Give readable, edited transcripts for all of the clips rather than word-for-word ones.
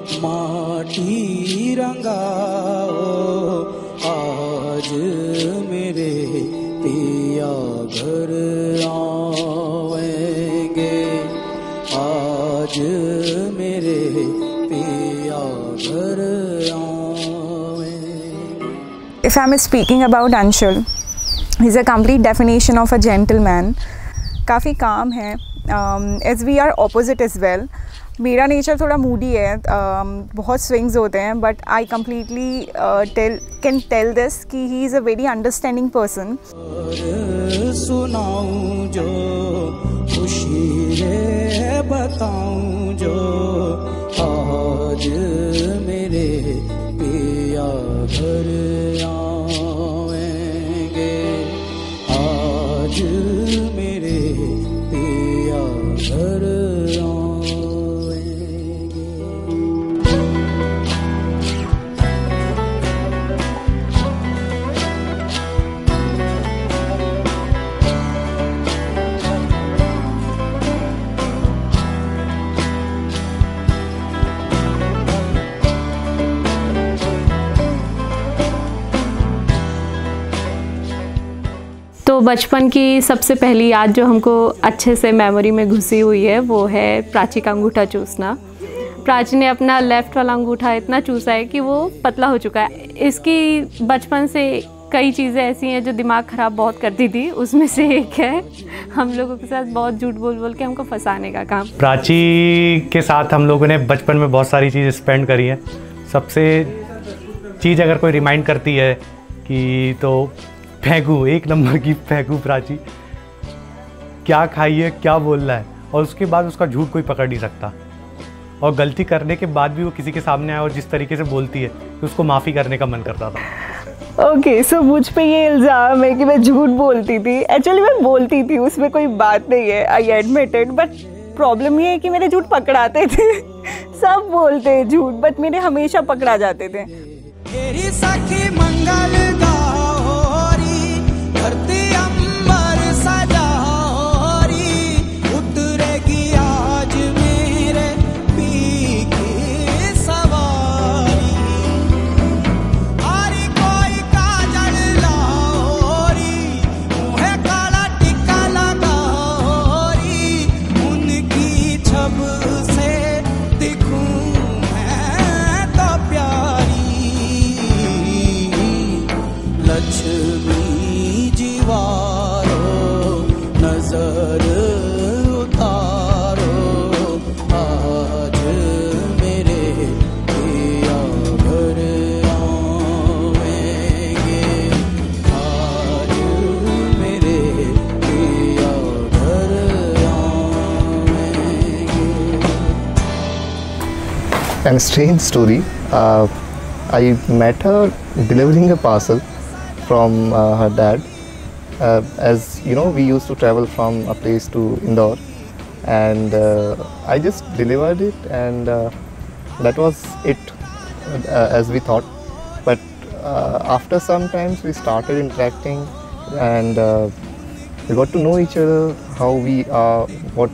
माटी रंगाओ, आज मेरे पिया घर आएंगे, आज मेरे पिया घर आएंगे. If I'm speaking about Anshul, he's a complete definition of a gentleman. काफ़ी काम है. As we are opposite as well. मेरा नेचर थोड़ा मूडी है, बहुत स्विंग्स होते हैं, but I completely can tell this कि he is a very understanding person. सुनाऊं जो खुशी रे बताऊं जो, आज मेरे पिया घर आएंगे, आज मेरे पिया घर आएंगे. तो बचपन की सबसे पहली याद जो हमको अच्छे से मेमोरी में घुसी हुई है वो है प्राची का अंगूठा चूसना. प्राची ने अपना लेफ़्ट वाला अंगूठा इतना चूसा है कि वो पतला हो चुका है. इसकी बचपन से कई चीज़ें ऐसी हैं जो दिमाग ख़राब बहुत करती थी. उसमें से एक है हम लोगों के साथ बहुत झूठ बोल बोल के हमको फंसाने का काम. प्राची के साथ हम लोगों ने बचपन में बहुत सारी चीज़ स्पेंड करी हैं. सबसे चीज़ अगर कोई रिमाइंड करती है कि तो फेंकू, एक नंबर की फेंकू प्राची. क्या खाई है, क्या बोल रहा है, और उसके बाद उसका झूठ कोई पकड़ नहीं सकता. और गलती करने के बाद भी वो किसी के सामने आए और जिस तरीके से बोलती है कि उसको माफ़ी करने का मन करता था. ओके, सो मुझ पे ये इल्ज़ाम है कि मैं झूठ बोलती थी. एक्चुअली मैं बोलती थी, उसमें कोई बात नहीं है, I admit it. But problem ये है कि मेरे झूठ पकड़ाते थे. सब बोलते हैं झूठ, बट मेरे हमेशा पकड़ा जाते थे. तेरी सखी मंगल गौरी, धरती अंबर सजारी, उतरेगी आज मेरे पी की सवारी. आरी कोई काजल लाओरी, मुँहे काला टिक्का लगाओरी, उनकी छब से दिखूं मैं तो प्यारी. लक्ष्मी जीवारो नजर उतारो, आज मेरे पिया घर आएंगे, आज मेरे पिया घर आएंगे. And strange story, I met her delivering a parcel from her dad. As you know, we used to travel from a place to Indore, and I just delivered it, and that was it, as we thought. But after some times we started interacting, and we got to know each other, how we are, what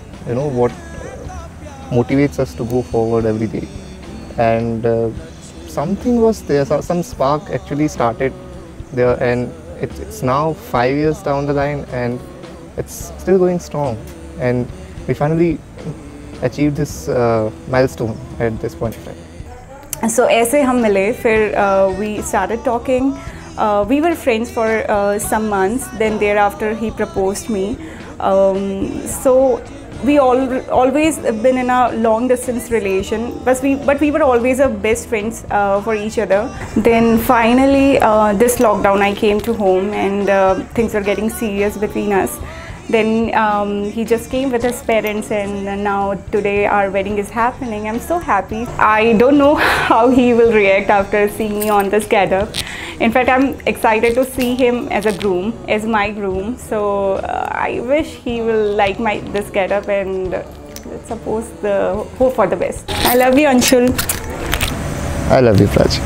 motivates us to go forward every day. And something was there, some spark actually started there, and it's now 5 years down the line and it's still going strong, and we finally achieved this milestone at this point of time. So ऐसे हम मिले, फिर we started talking. We were friends for some months. Then thereafter he proposed me. So we always been in a long distance relation, but we were always a best friends for each other. Then finally this lockdown I came to home, and things were getting serious between us. Then he just came with his parents, and now today our wedding is happening. I'm so happy. I don't know how he will react after seeing me on this getup. In fact, I'm excited to see him as a groom, as my groom. So I wish he will like this getup, and let's hope for the best. I love you, Anshul. I love you, Prachi.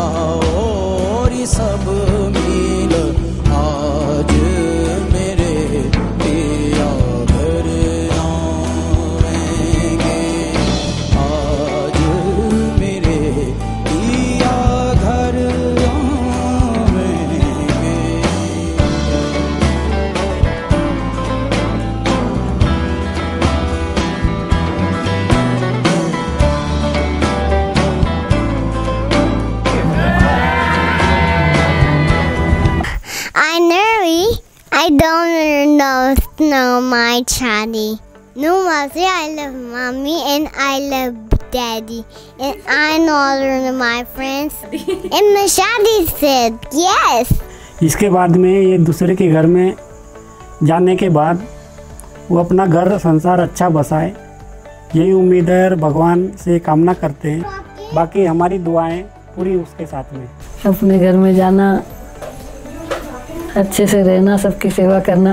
और सब मिल आज मेरे पिया घर आवेंगे, आज मेरे पिया घर आवेंगे। I don't know my daddy. No, Mother, I love mommy and I love daddy. And I know my friends. And my daddy said yes. इसके बाद में ये दूसरे के घर में जाने के बाद वो अपना घर संसार अच्छा बसाए, यही उम्मीद है और भगवान से कामना करते हैं। बाकी हमारी दुआएं पूरी उसके साथ में। अपने घर में जाना, अच्छे से रहना, सबकी सेवा करना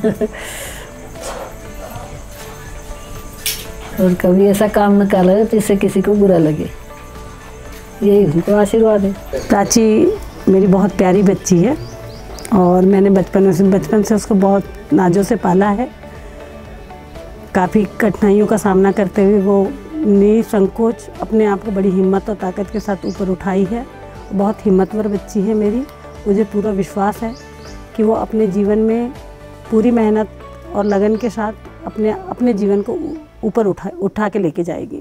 और कभी ऐसा काम न कर जिससे किसी को बुरा लगे, यही उनको आशीर्वाद है। प्राची मेरी बहुत प्यारी बच्ची है और मैंने बचपन से उसको बहुत नाजों से पाला है। काफ़ी कठिनाइयों का सामना करते हुए वो निसंकोच अपने आप को बड़ी हिम्मत और ताकत के साथ ऊपर उठाई है। बहुत हिम्मतवर बच्ची है मेरी। मुझे पूरा विश्वास है कि वो अपने जीवन में पूरी मेहनत और लगन के साथ अपने जीवन को ऊपर उठा के लेके जाएगी।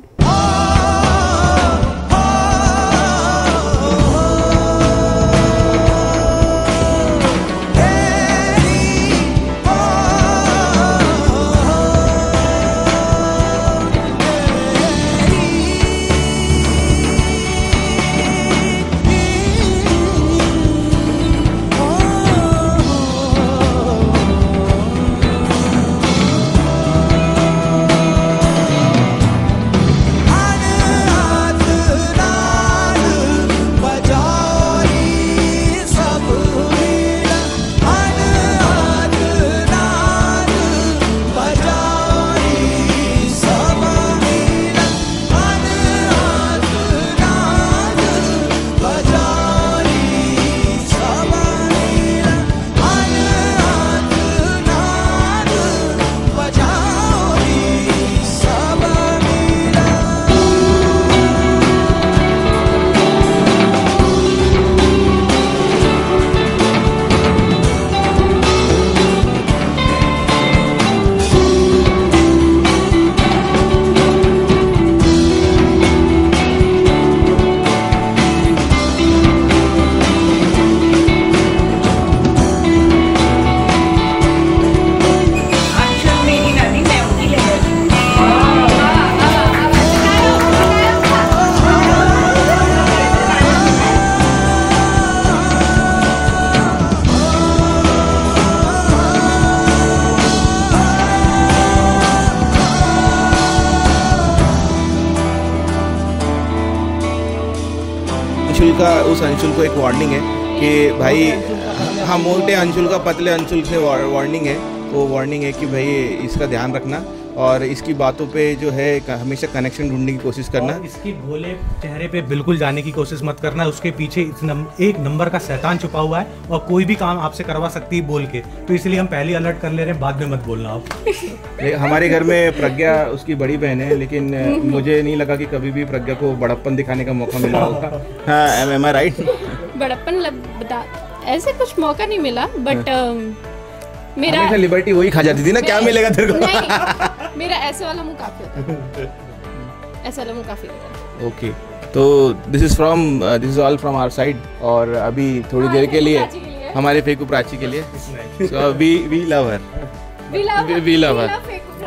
उस अंशुल को एक वार्निंग है कि भाई, हाँ, मोटे अंशुल का पतले अंशुल से वार्निंग है। वो वार्निंग है कि भाई इसका ध्यान रखना और इसकी बातों पे जो है हमेशा कनेक्शन ढूंढने की कोशिश करना। इसकी भोले चेहरे पे बिल्कुल जाने की कोशिश मत करना। उसके पीछे एक नंबर का शैतान छुपा हुआ है और कोई भी काम आपसे करवा सकती है बोल के। तो इसलिए हम पहले अलर्ट कर ले रहे हैं, बाद में मत बोलना आप। हमारे घर में प्रज्ञा उसकी बड़ी बहन है, लेकिन मुझे नहीं लगा कि कभी भी प्रज्ञा को बड़प्पन दिखाने का मौका मिला होगा। हाँ, एम आई राइट? बड़प्पन ऐसे कुछ मौका नहीं मिला, बट मेरा लिबर्टी वही खा जाती थी ना। क्या मिलेगा तेरे को? नहीं, मेरा ऐसे वाला मुंह काफी होता है। ऐसा वाला मुंह काफी होता है। ओके, तो this is all from our side. और अभी थोड़ी देर के लिए हमारे फेकू प्राची के लिए, so we love her, we love her.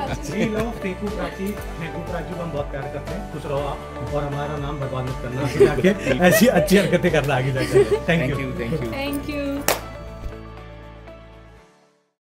फेकू प्राची को हम बहुत प्यार करते हैं। खुश रहो आप और हमारा नाम बर्बाद मत करना। ऐसी अच्छी हरकतें करना आगे जाकर। Thank you.